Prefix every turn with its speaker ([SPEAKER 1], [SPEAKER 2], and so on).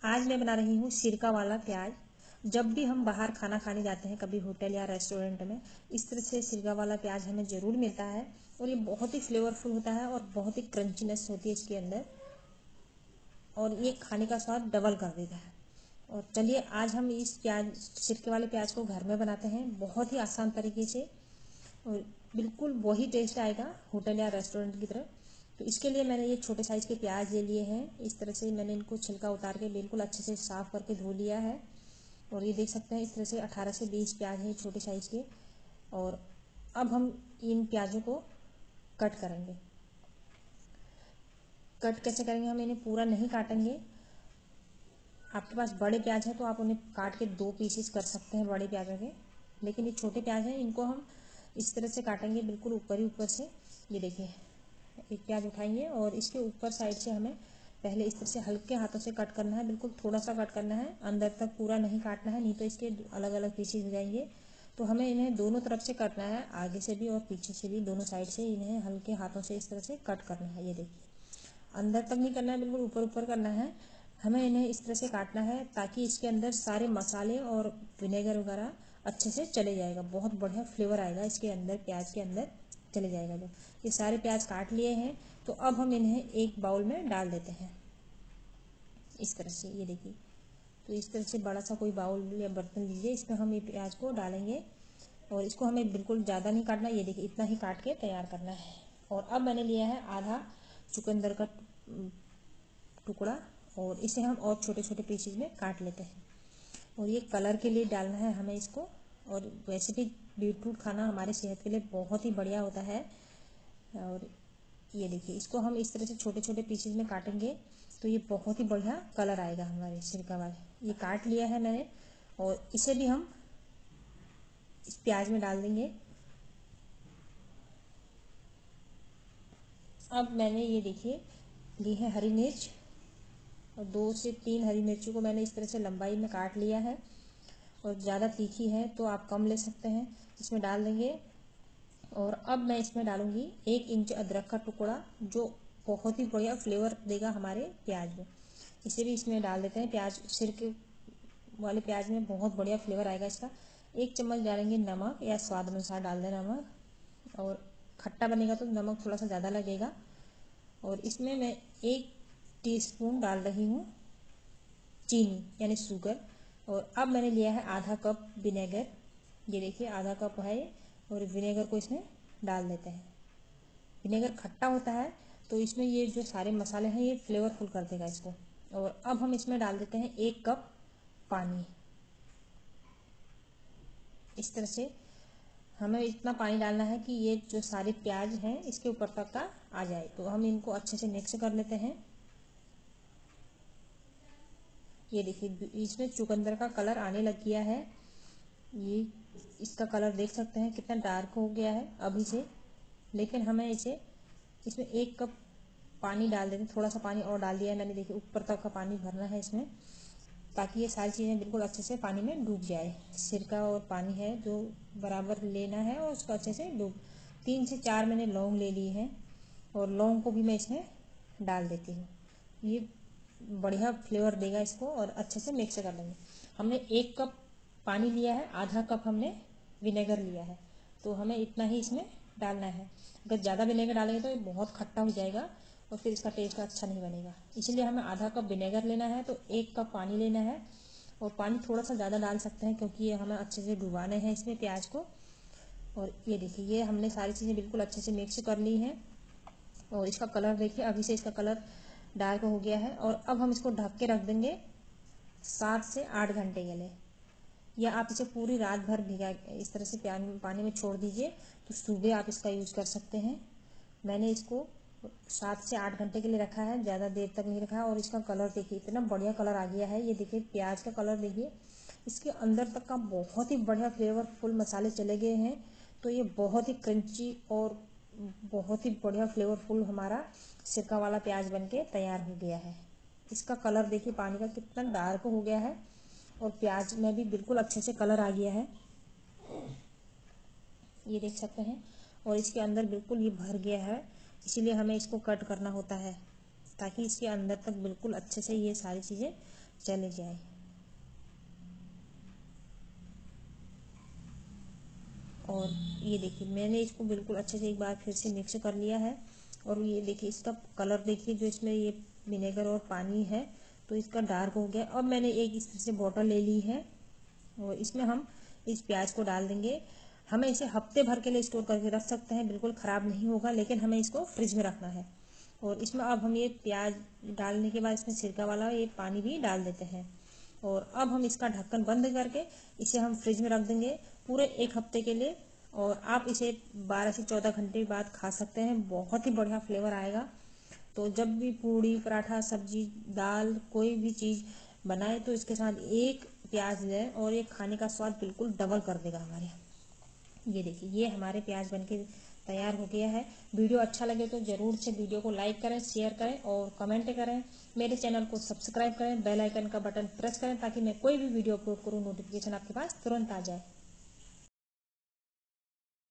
[SPEAKER 1] आज मैं बना रही हूँ सिरका वाला प्याज। जब भी हम बाहर खाना खाने जाते हैं कभी होटल या रेस्टोरेंट में, इस तरह से सिरका वाला प्याज हमें ज़रूर मिलता है और ये बहुत ही फ्लेवरफुल होता है और बहुत ही क्रंचीनेस होती है इसके अंदर, और ये खाने का स्वाद डबल कर देता है। और चलिए आज हम इस प्याज सिरके वाले प्याज को घर में बनाते हैं बहुत ही आसान तरीके से, और बिल्कुल वही टेस्ट आएगा होटल या रेस्टोरेंट की तरह। तो इसके लिए मैंने ये छोटे साइज़ के प्याज ले लिए हैं। इस तरह से मैंने इनको छिलका उतार के बिल्कुल अच्छे से साफ़ करके धो लिया है। और ये देख सकते हैं इस तरह से 18 से 20 प्याज हैं छोटे साइज़ के। और अब हम इन प्याजों को कट करेंगे। कट कैसे करेंगे, हम इन्हें पूरा नहीं काटेंगे। आपके पास बड़े प्याज हैं तो आप उन्हें काट के 2 पीसेस कर सकते हैं बड़े प्याजों के, लेकिन ये छोटे प्याज हैं, इनको हम इस तरह से काटेंगे बिल्कुल ऊपर ही ऊपर से। ये देखिए, एक प्याज उठाएंगे और इसके ऊपर साइड से हमें पहले इस तरह से हल्के हाथों से कट करना है, बिल्कुल थोड़ा सा कट करना है, अंदर तक पूरा नहीं काटना है, नहीं तो इसके अलग अलग पीसेस हो जाएंगे। तो हमें इन्हें दोनों तरफ से काटना है, आगे से भी और पीछे से भी, दोनों साइड से इन्हें हल्के हाथों से इस तरह से कट करना है। ये देखिए, अंदर तक नहीं करना है, बिल्कुल ऊपर ऊपर करना है। हमें इन्हें इस तरह से काटना है ताकि इसके अंदर सारे मसाले और विनेगर वगैरह अच्छे से चले जाएगा, बहुत बढ़िया फ्लेवर आएगा इसके अंदर, प्याज के अंदर चले जाएगा। जो ये सारे प्याज काट लिए हैं तो अब हम इन्हें एक बाउल में डाल देते हैं इस तरह से। ये देखिए, तो इस तरह से बड़ा सा कोई बाउल या बर्तन लीजिए, इसमें हम ये प्याज को डालेंगे और इसको हमें बिल्कुल ज़्यादा नहीं काटना। ये देखिए, इतना ही काट के तैयार करना है। और अब मैंने लिया है आधा चुकंदर का टुकड़ा, और इसे हम और छोटे छोटे पीसेज में काट लेते हैं। और ये कलर के लिए डालना है हमें इसको, और वैसे भी बीटरूट खाना हमारे सेहत के लिए बहुत ही बढ़िया होता है। और ये देखिए, इसको हम इस तरह से छोटे छोटे पीसेज में काटेंगे तो ये बहुत ही बढ़िया कलर आएगा हमारे सिरका वाले। ये काट लिया है मैंने, और इसे भी हम इस प्याज में डाल देंगे। अब मैंने ये देखिए ली है हरी मिर्च, और 2 से 3 हरी मिर्ची को मैंने इस तरह से लंबाई में काट लिया है। और ज़्यादा तीखी है तो आप कम ले सकते हैं, इसमें डाल देंगे। और अब मैं इसमें डालूंगी 1 इंच अदरक का टुकड़ा, जो बहुत ही बढ़िया फ्लेवर देगा हमारे प्याज में। इसे भी इसमें डाल देते हैं। प्याज सिरके वाले प्याज में बहुत बढ़िया फ्लेवर आएगा इसका। 1 चम्मच डालेंगे नमक, या स्वाद अनुसार डाल दें नमक, और खट्टा बनेगा तो नमक थोड़ा सा ज़्यादा लगेगा। और इसमें मैं 1 टीस्पून डाल रही हूँ चीनी यानी शुगर। और अब मैंने लिया है आधा कप विनेगर। ये देखिए, आधा कप है, और विनेगर को इसमें डाल देते हैं। विनेगर खट्टा होता है तो इसमें ये जो सारे मसाले हैं ये फ्लेवरफुल कर देगा इसको। और अब हम इसमें डाल देते हैं 1 कप पानी। इस तरह से हमें इतना पानी डालना है कि ये जो सारे प्याज हैं इसके ऊपर तक का आ जाए। तो हम इनको अच्छे से मिक्स कर लेते हैं। ये देखिए, इसमें चुकंदर का कलर आने लग गया है। ये इसका कलर देख सकते हैं कितना डार्क हो गया है अभी से, लेकिन हमें इसमें 1 कप पानी डाल देते हैं। थोड़ा सा पानी और डाल दिया है मैंने, देखिए ऊपर तक का पानी भरना है इसमें, ताकि ये सारी चीज़ें बिल्कुल अच्छे से पानी में डूब जाए। सिरका और पानी है जो बराबर लेना है और उसको अच्छे से डूब। 3 से 4 मैंने लौंग ले ली है, और लौंग को भी मैं इसमें डाल देती हूँ। ये बढ़िया फ्लेवर देगा इसको, और अच्छे से मिक्स कर लेंगे। हमने 1 कप पानी लिया है, आधा कप हमने विनेगर लिया है, तो हमें इतना ही इसमें डालना है। अगर ज़्यादा विनेगर डालेंगे तो ये बहुत खट्टा हो जाएगा और फिर इसका टेस्ट अच्छा नहीं बनेगा। इसलिए हमें आधा कप विनेगर लेना है तो 1 कप पानी लेना है। और पानी थोड़ा सा ज़्यादा डाल सकते हैं क्योंकि ये हमें अच्छे से डुबाने हैं इसमें प्याज को। और ये देखिए, ये हमने सारी चीज़ें बिल्कुल अच्छे से मिक्स कर ली हैं। और इसका कलर देखिए, अभी से इसका कलर डार्क हो गया है। और अब हम इसको ढक के रख देंगे 7 से 8 घंटे के लिए, या आप इसे पूरी रात भर भिगा इस तरह से पानी में छोड़ दीजिए, तो सुबह आप इसका यूज कर सकते हैं। मैंने इसको 7 से 8 घंटे के लिए रखा है, ज़्यादा देर तक नहीं रखा है। और इसका कलर देखिए, इतना बढ़िया कलर आ गया है। ये देखिए, प्याज का कलर देखिए, इसके अंदर तक का बहुत ही बढ़िया फ्लेवरफुल मसाले चले गए हैं। तो ये बहुत ही क्रंची और बहुत ही बढ़िया फ्लेवरफुल हमारा सिरका वाला प्याज बनके तैयार हो गया है। इसका कलर देखिए पानी का कितना डार्क हो गया है, और प्याज में भी बिल्कुल अच्छे से कलर आ गया है, ये देख सकते हैं। और इसके अंदर बिल्कुल ये भर गया है, इसीलिए हमें इसको कट करना होता है ताकि इसके अंदर तक बिल्कुल अच्छे से ये सारी चीज़ें चले जाए। और ये देखिए मैंने इसको बिल्कुल अच्छे से एक बार फिर से मिक्स कर लिया है। और ये देखिए इसका कलर देखिए, जो इसमें ये विनेगर और पानी है तो इसका डार्क हो गया। अब मैंने एक इससे बॉटल ले ली है और इसमें हम इस प्याज को डाल देंगे। हमें इसे हफ्ते भर के लिए स्टोर करके रख सकते हैं, बिल्कुल ख़राब नहीं होगा, लेकिन हमें इसको फ्रिज में रखना है। और इसमें अब हम ये प्याज डालने के बाद इसमें सिरका वाला ये पानी भी डाल देते हैं। और अब हम इसका ढक्कन बंद करके इसे हम फ्रिज में रख देंगे पूरे 1 हफ्ते के लिए। और आप इसे 12 से 14 घंटे बाद खा सकते हैं, बहुत ही बढ़िया फ्लेवर आएगा। तो जब भी पूड़ी पराठा सब्जी दाल कोई भी चीज़ बनाए तो इसके साथ एक प्याज लें और ये खाने का स्वाद बिल्कुल डबल कर देगा हमारे। ये देखिए ये हमारे प्याज बनके तैयार हो गया है। वीडियो अच्छा लगे तो ज़रूर से वीडियो को लाइक करें, शेयर करें और कमेंट करें। मेरे चैनल को सब्सक्राइब करें, बेल आइकन का बटन प्रेस करें ताकि मैं कोई भी वीडियो अपलोड करूँ नोटिफिकेशन आपके पास तुरंत आ जाए।